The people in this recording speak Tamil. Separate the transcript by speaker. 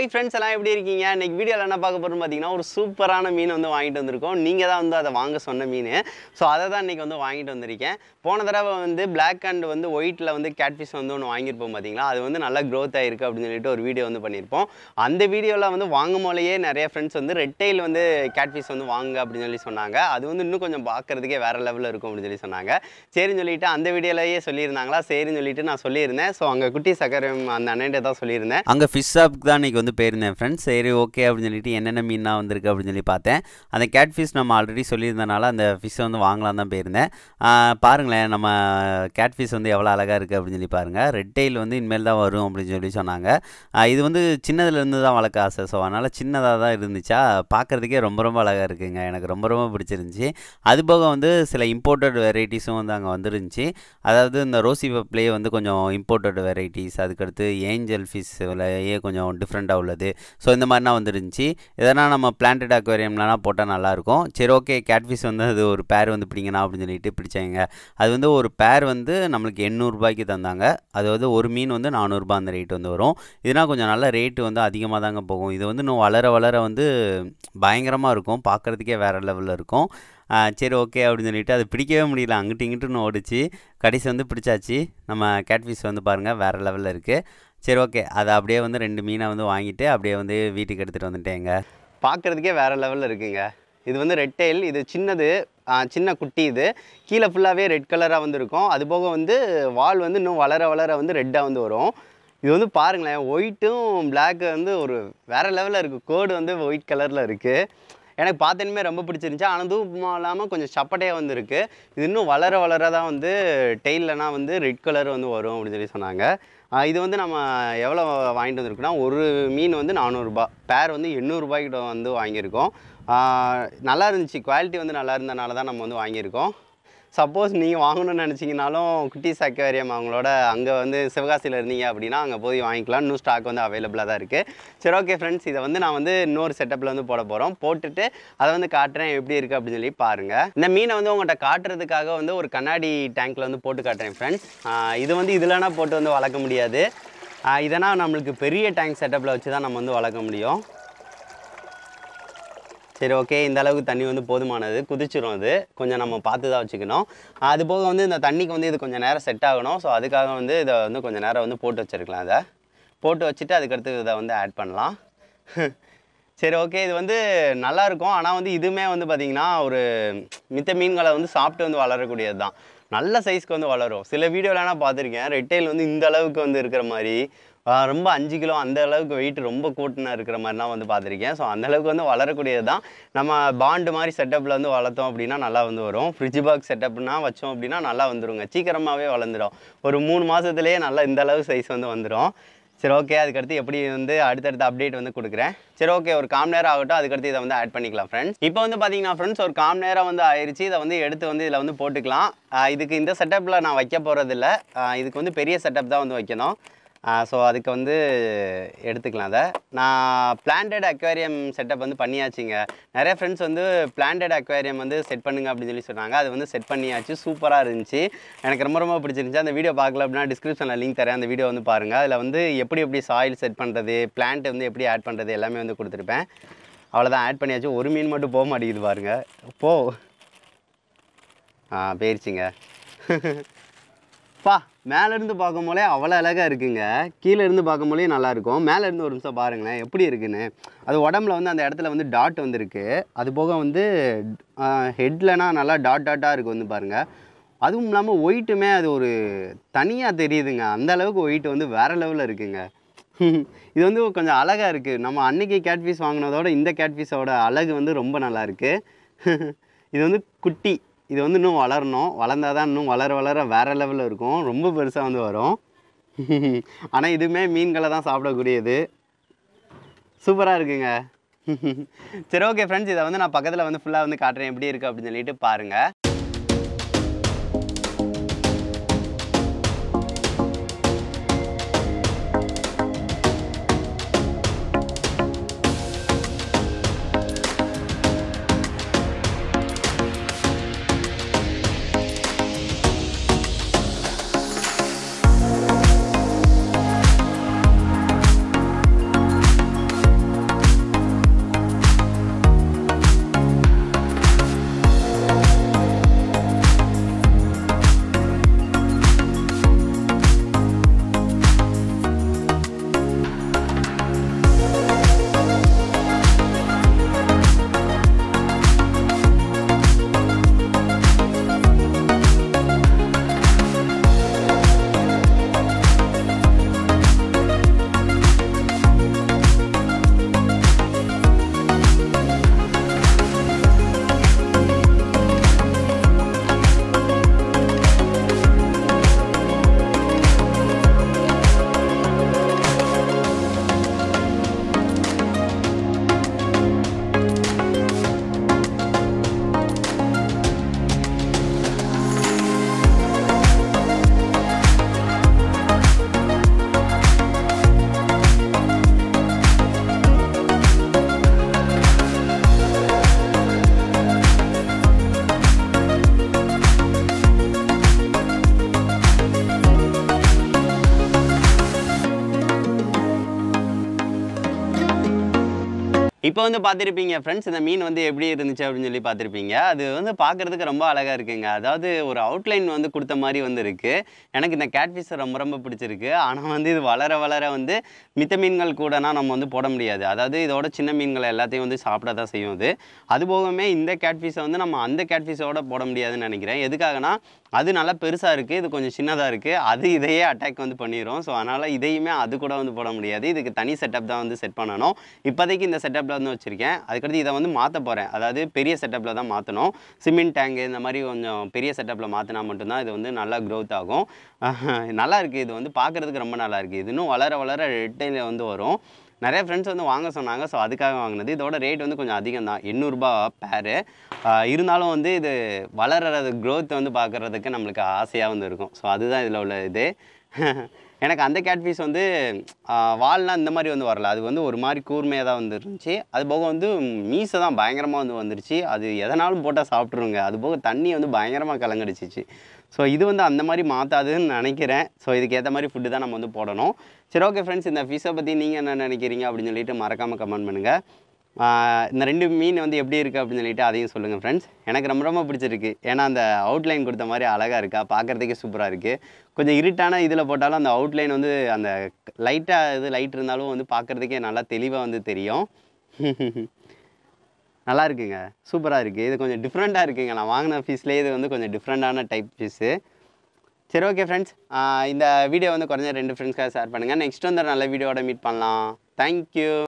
Speaker 1: ஹாய் ஃப்ரெண்ட்ஸ் எல்லாம் எப்படி இருக்கீங்க? இன்னைக்கு வீடியோவில் என்ன பார்க்க போகிறோம்னு பார்த்தீங்கன்னா ஒரு சூப்பரான மீன் வந்து வாங்கிட்டு வந்திருக்கோம். நீங்கள் தான் வந்து அதை வாங்க சொன்ன மீன். ஸோ அதை தான் இன்றைக்கி வந்து வாங்கிட்டு வந்திருக்கேன். போன தடவை வந்து பிளாக் அண்ட் வந்து ஒயிட்டில் வந்து கேட்ஃபிஷ் வந்து ஒன்று வாங்கியிருப்போம் பார்த்தீங்களா, அது வந்து நல்லா க்ரோத் ஆகிருக்கு அப்படின்னு சொல்லிட்டு ஒரு வீடியோ வந்து பண்ணியிருப்போம். அந்த வீடியோவில் வந்து வாங்கும் போலேயே நிறைய ஃப்ரெண்ட்ஸ் வந்து ரெட் டெயில் வந்து கேட்ஃபிஷ் வந்து வாங்க அப்படின்னு சொல்லி சொன்னாங்க. அது வந்து இன்னும் கொஞ்சம் பார்க்குறதுக்கே வேறு லெவலில் இருக்கும் அப்படின்னு சொல்லி சொன்னாங்க. சரின்னு சொல்லிட்டு அந்த வீடியோலையே சொல்லியிருந்தாங்களா, சரின்னு சொல்லிட்டு நான் சொல்லியிருந்தேன். ஸோ அங்கே குட்டி சக்கரம் அந்த அண்ணன்ட்ட தான் சொல்லியிருந்தேன்.
Speaker 2: அங்கே ஃபிஷ் ஷாப்புக்கு தான் இன்றைக்கி வந்து போயிருந்தேன் ஃப்ரெண்ட்ஸ். சரி ஓகே அப்படின்னு சொல்லிட்டு என்னென்ன மீனாக வந்திருக்கு அப்படின்னு சொல்லி பார்த்தேன். அந்த கேட் ஃபிஷ் நம்ம ஆல்ரெடி சொல்லியிருந்தனால அந்த ஃபிஷ்ஷை வந்து வாங்கலாம் தான் போயிருந்தேன். பாருங்களேன், நம்ம கேட் ஃபிஷ் வந்து எவ்வளோ அழகாக இருக்குது அப்படின்னு சொல்லி பாருங்கள். ரெட் டெயில் வந்து இனிமேல் தான் வரும் அப்படின்னு சொல்லி சொன்னாங்க. இது வந்து சின்னதுலேருந்து தான் வளர்க்க ஆசை. ஸோ அதனால் சின்னதாக தான் இருந்துச்சா, பார்க்குறதுக்கே ரொம்ப ரொம்ப அழகாக இருக்குங்க. எனக்கு ரொம்ப ரொம்ப பிடிச்சிருந்துச்சி. அது போக வந்து சில இம்போர்ட்டட் வெரைட்டிஸும் வந்து அங்கே வந்துருந்துச்சு. அதாவது இந்த ரோசி பப்லேயே வந்து கொஞ்சம் இம்போர்ட்டட் வெரைட்டிஸ், அதுக்கடுத்து ஏஞ்சல் ஃபிஷ்லேயே கொஞ்சம் டிஃப்ரெண்ட்டாக உள்ளது. ஸோ இந்த மாதிரினா வந்துருந்துச்சு. இதெல்லாம் நம்ம பிளான்டட் அக்வேரியம்லாம் போட்டால் நல்லாயிருக்கும். சரி ஓகே, கேட்ஃபிஷ் வந்து அது ஒரு பேர் வந்து பிடிங்கண்ணா அப்படின்னு சொல்லிட்டு பிடிச்சாங்க. அது வந்து ஒரு பேர் வந்து நம்மளுக்கு 800 ரூபாய்க்கு தந்தாங்க. அது வந்து ஒரு மீன் வந்து 400 ரூபாய் அந்த ரேட் வந்து வரும். இதனால் கொஞ்சம் நல்ல ரேட்டு வந்து அதிகமாக தாங்க போகும். இது வந்து இன்னும் வளர வளர வந்து பயங்கரமாக இருக்கும், பார்க்குறதுக்கே வேறு லெவலில் இருக்கும். சரி ஓகே அப்படின்னு சொல்லிட்டு அது பிடிக்கவே முடியல, அங்கிட்டு இங்கிட்டுன்னு ஓடிச்சு. கடைசி வந்து பிடிச்சாச்சு. நம்ம கேட்ஃபிஷ் வந்து பாருங்கள் வேறு லெவலில் இருக்குது. சரி ஓகே, அதை அப்படியே வந்து 2 மீனை வந்து வாங்கிட்டு அப்படியே வந்து வீட்டுக்கு எடுத்துகிட்டு வந்துட்டேங்க.
Speaker 1: பார்க்குறதுக்கே வேறு லெவலில் இருக்குங்க. இது வந்து ரெட் டெயில், இது சின்னது, சின்ன குட்டி. இது கீழே ஃபுல்லாகவே ரெட் கலராக வந்து இருக்கும். அது போக வந்து வால் வந்து இன்னும் வளர வளர வந்து ரெட்டாக வந்து வரும். இது வந்து பாருங்களேன், ஒயிட்டும் பிளாக்கு வந்து ஒரு வேறு லெவலில் இருக்குது. கோடு வந்து ஒயிட் கலரில் இருக்குது. எனக்கு பார்த்தனுமே ரொம்ப பிடிச்சிருந்துச்சி. ஆனால் தூப்பமாக இல்லாமல் கொஞ்சம் சப்பட்டையாக வந்து இருக்குது. இது இன்னும் வளர வளர தான் வந்து டெய்லனா வந்து ரெட் கலர் வந்து வரும் அப்படின்னு சொல்லி சொன்னாங்க. இது வந்து நம்ம எவ்வளோ வாங்கிட்டு வந்திருக்கோன்னா, ஒரு மீன் வந்து 400 ரூபா, பேர் வந்து 800 ரூபாய்க்கிட்ட வந்து வாங்கியிருக்கோம். நல்லா இருந்துச்சு, குவாலிட்டி வந்து நல்லா இருந்தனால தான் நம்ம வந்து வாங்கியிருக்கோம். சப்போஸ் நீங்கள் வாங்கணும்னு நினச்சிங்கனாலும் குட்டீஸ் அக்வேரியம் அவங்களோட அங்கே வந்து சிவகாசியில் இருந்தீங்க அப்படின்னா அங்கே போய் வாங்கிக்கலாம். இன்னும் ஸ்டாக் வந்து அவைலபிளாக தான் இருக்குது. சரி ஓகே ஃப்ரெண்ட்ஸ், இதை வந்து நான் வந்து இன்னொரு செட்டப்பில் வந்து போட போகிறோம். போட்டுட்டு அதை வந்து காட்டுறேன் எப்படி இருக்குது அப்படின்னு சொல்லி பாருங்கள். இந்த மீனை வந்து உங்கள்கிட்ட காட்டுறதுக்காக வந்து ஒரு கண்ணாடி டேங்க்கில் வந்து போட்டு காட்டுறேன் ஃப்ரெண்ட்ஸ். இது வந்து இதுலனா போட்டு வந்து வளர்க்க முடியாது. இதனால் நம்மளுக்கு பெரிய டேங்க் செட்டப்பில் வச்சு தான் நம்ம வந்து வளர்க்க முடியும். சரி ஓகே, இந்த அளவுக்கு தண்ணி வந்து போதுமானது, குதிச்சிடும். அது கொஞ்சம் நம்ம பார்த்து தான் வச்சுக்கணும். அது போக வந்து இந்த தண்ணிக்கு வந்து இது கொஞ்சம் நேரம் செட் ஆகணும். ஸோ அதுக்காக வந்து இதை வந்து கொஞ்சம் நேரம் வந்து போட்டு வச்சுருக்கலாம். அதை போட்டு வச்சுட்டு அதுக்கடுத்து இதை வந்து ஆட் பண்ணலாம். சரி ஓகே, இது வந்து நல்லாயிருக்கும். ஆனால் வந்து இதுவுமே வந்து பார்த்திங்கன்னா ஒரு மித்த மீன்களை வந்து சாப்பிட்டு வந்து வளரக்கூடியது தான். நல்ல சைஸ்க்கு வந்து வளரும். சில வீடியோலாம் நான் பார்த்துருக்கேன், ரெட் டெயில் வந்து இந்த அளவுக்கு வந்து இருக்கிற மாதிரி, ரொம்ப 5 கிலோ அந்த அளவுக்கு வெயிட் ரொம்ப கூட்டினா இருக்கிற மாதிரிலாம் வந்து பார்த்துருக்கேன். ஸோ அந்தளவுக்கு வந்து வளரக்கூடியது தான். நம்ம பாண்டு மாதிரி செட்டப்பில் வந்து வளர்த்தோம் அப்படின்னா நல்லா வந்து வரும். ஃப்ரிட்ஜ் பாக்ஸ் செட்டப்னா வச்சோம் அப்படின்னா நல்லா வந்துடுங்க, சீக்கிரமாகவே வளர்ந்துடும். ஒரு 3 மாதத்துலேயே நல்லா இந்த அளவு சைஸ் வந்து வந்துடும். சரி ஓகே, அதுக்கடுத்து எப்படி வந்து அடுத்தடுத்த அப்டேட் வந்து கொடுக்குறேன். சரி ஓகே, ஒரு 1/4 நேரம் ஆகட்டும், அதுக்கடுத்து இதை வந்து ஆட் பண்ணிக்கலாம் ஃப்ரெண்ட்ஸ். இப்போ வந்து பார்த்தீங்கன்னா ஃப்ரெண்ட்ஸ், ஒரு 1/4 நேரம் வந்து ஆயிடுச்சு. இதை வந்து எடுத்து வந்து இதில் வந்து போட்டுக்கலாம். இதுக்கு இந்த செட்டப்பில் நான் வைக்க போகிறதில்ல, இதுக்கு வந்து பெரிய செட்டப் தான் வந்து வைக்கணும். ஸோ அதுக்கு வந்து எடுத்துக்கலாம். அதை நான் பிளான்டட் அக்வேரியம் செட்டப் வந்து பண்ணியாச்சுங்க. நிறைய ஃப்ரெண்ட்ஸ் வந்து பிளான்டட் அக்வேரியம் வந்து செட் பண்ணுங்க அப்படின்னு சொல்லி சொன்னாங்க. அது வந்து செட் பண்ணியாச்சு, சூப்பராக இருந்துச்சு. எனக்கு ரொம்ப ரொம்ப பிடிச்சிருந்துச்சி. அந்த வீடியோ பார்க்கல அப்படின்னா டிஸ்கிரிப்ஷனில் லிங்க் தரேன், அந்த வீடியோ வந்து பாருங்கள். அதில் வந்து எப்படி சாயில் செட் பண்ணுறது, பிளான்ட் வந்து எப்படி ஆட் பண்ணுறது எல்லாமே வந்து கொடுத்துருப்பேன். அவ்வளோதான், ஆட் பண்ணியாச்சு. ஒரு மீன் மட்டும் போக மாட்டேங்குது பாருங்கள். போயிடுச்சுங்க. மேலேருந்து பார்க்கும் போலே அவ்வளோ அழகாக இருக்குங்க. கீழே இருந்து பார்க்கும் போலே நல்லாயிருக்கும். மேலேருந்து ஒரு நிமிஷம் பாருங்களேன் எப்படி இருக்குன்னு. அது உடம்புல வந்து அந்த இடத்துல வந்து டாட் வந்துருக்கு. அது போக வந்து ஹெட்லனா நல்லா டாட்டாக இருக்குது வந்து பாருங்கள். அதுவும் இல்லாமல் ஒயிட்டுமே அது ஒரு தனியாக தெரியுதுங்க. அந்த அளவுக்கு ஒயிட் வந்து வேறு லெவலில் இருக்குங்க. இது வந்து கொஞ்சம் அழகாக இருக்குது. நம்ம அன்றைக்கி கேட்ஃபிஷ் வாங்கினதோட இந்த கேட்ஃபிஷோட அழகு வந்து ரொம்ப நல்லா இருக்குது. இது வந்து குட்டி, இது வந்து இன்னும் வளரணும். வளர்ந்தால் தான் இன்னும் வளர வளர வேறு லெவலில் இருக்கும், ரொம்ப பெருசாக வந்து வரும். ஆனால் இதுவுமே மீன்களை தான் சாப்பிடக்கூடியது. சூப்பராக இருக்குங்க. சரி ஓகே ஃப்ரெண்ட்ஸ், இதை வந்து நான் பக்கத்தில் வந்து ஃபுல்லாக வந்து காட்டுறேன் எப்படி இருக்குது அப்படின்னு சொல்லிட்டு பாருங்கள். இப்போ வந்து பார்த்துருப்பீங்க ஃப்ரெண்ட்ஸ், இந்த மீன் வந்து எப்படி இருந்துச்சு அப்படின்னு சொல்லி பார்த்துருப்பீங்க. அது வந்து பார்க்குறதுக்கு ரொம்ப அழகாக இருக்குங்க. அதாவது ஒரு அவுட்லைன் வந்து கொடுத்த மாதிரி வந்து இருக்குது. எனக்கு இந்த கேட்ஃபிஷ் ரொம்ப ரொம்ப பிடிச்சிருக்கு. ஆனால் வந்து இது வளர வளர வந்து மித்த மீன்கள் கூடனா நம்ம வந்து போட முடியாது. அதாவது இதோட சின்ன மீன்கள் எல்லாத்தையும் வந்து சாப்பிட தான் செய்யும் இது. அதுபோகவே இந்த கேட்ஃபிஷை வந்து நம்ம அந்த கேட்ஃபிஷோட போட முடியாதுன்னு நினைக்கிறேன். எதுக்காகனா அது நல்லா பெருசாக இருக்குது, இது கொஞ்சம் சின்னதாக இருக்குது. அது இதையே அட்டாக் வந்து பண்ணிடும். ஸோ அதனால் இதையுமே அது கூட வந்து போட முடியாது. இதுக்கு தனி செட்டப் தான் வந்து செட் பண்ணணும். இப்போதைக்கு இந்த செட்டப்பில் வந்து வச்சுருக்கேன். அதுக்கடுத்து இதை வந்து மாற்ற போகிறேன். அதாவது பெரிய செட்டப்பில் தான் மாற்றணும். சிமெண்ட் டேங்கு இந்த மாதிரி கொஞ்சம் பெரிய செட்டப்பில் மாற்றினா மட்டும்தான் இது வந்து நல்லா க்ரோத் ஆகும். நல்லா இருக்குது. இது வந்து பார்க்குறதுக்கு ரொம்ப நல்லா இருக்குது. இது இன்னும் வளர வளர ரெட்டையில் வந்து வரும். நிறைய ஃப்ரெண்ட்ஸ் வந்து வாங்க சொன்னாங்க. ஸோ அதுக்காக வாங்கினது. இதோட ரேட் வந்து கொஞ்சம் அதிகம் தான், 800 பேரு. இருந்தாலும் வந்து இது வளர்கிறது க்ரோத் வந்து பார்க்குறதுக்கு நம்மளுக்கு ஆசையாக வந்து இருக்கும். ஸோ அதுதான் இதில் உள்ள இது. எனக்கு அந்த கேட்ஃபிஷ் வந்து வால்லாம் இந்த மாதிரி வந்து வரல. அது வந்து ஒரு மாதிரி கூர்மையாக தான் வந்து இருந்துச்சு. அது போக வந்து மீசை தான் பயங்கரமாக வந்து வந்துருச்சு. அது எதனாலும் போட்டால் சாப்பிட்ருங்க. அது போக தண்ணி வந்து பயங்கரமாக கலங்கடிச்சிச்சு. ஸோ இது வந்து அந்த மாதிரி மாற்றாதுன்னு நினைக்கிறேன். ஸோ இதுக்கு ஏற்ற மாதிரி ஃபுட்டு தான் நம்ம வந்து போடணும். சரி, ஓகே ஃப்ரெண்ட்ஸ், இந்த ஃபிஷ்ஷை பற்றி நீங்கள் என்ன நினைக்கிறீங்க அப்படின்னு சொல்லிட்டு மறக்காமல் கமெண்ட் பண்ணுங்கள். இந்த 2 மீன் வந்து எப்படி இருக்குது அப்படின்னு சொல்லிட்டு அதையும் சொல்லுங்கள் ஃப்ரெண்ட்ஸ். எனக்கு ரொம்ப ரொம்ப பிடிச்சிருக்கு. ஏன்னா அந்த அவுட்லைன் கொடுத்த மாதிரி அழகாக இருக்கா, பார்க்குறதுக்கே சூப்பராக இருக்குது. கொஞ்சம் இருட்டான இதில் போட்டாலும் அந்த அவுட்லைன் வந்து அந்த லைட் இருந்தாலும் வந்து பார்க்குறதுக்கே நல்லா தெளிவாக வந்து தெரியும். நல்லா இருக்குங்க, சூப்பராக இருக்குது. இது கொஞ்சம் டிஃப்ரெண்ட்டாக இருக்குங்க. நான் வாங்கின ஃபிஷ்லேயே இது வந்து கொஞ்சம் டிஃப்ரெண்ட்டான டைப் ஃபிஷ்ஷு. சரி, ஓகே ஃப்ரெண்ட்ஸ், இந்த வீடியோ வந்து குறைஞ்ச 2 ஃப்ரெண்ட்ஸ்க்காக ஷேர் பண்ணுங்கள். நெக்ஸ்ட் வந்து நல்ல வீடியோவோட மீட் பண்ணலாம். தேங்க்யூ.